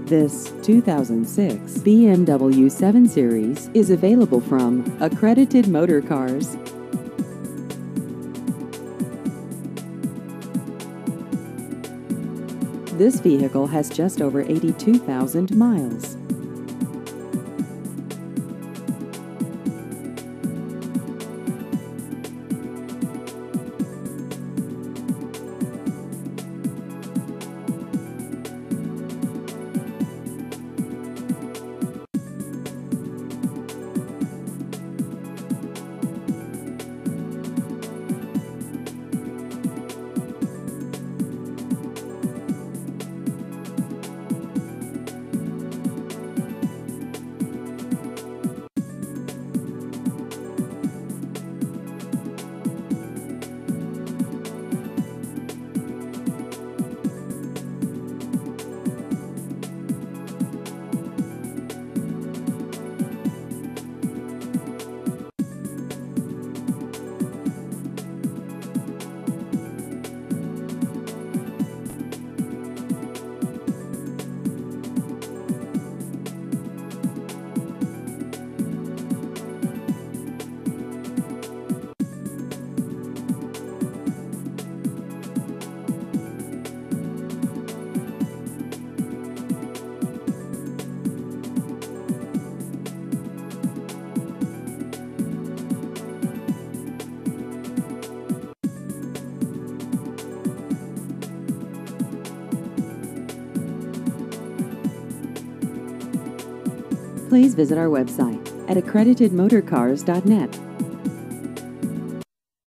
This 2006 BMW 7 Series is available from Accredited Motorcars. This vehicle has just over 82,000 miles. Please visit our website at accreditedmotorcars.net.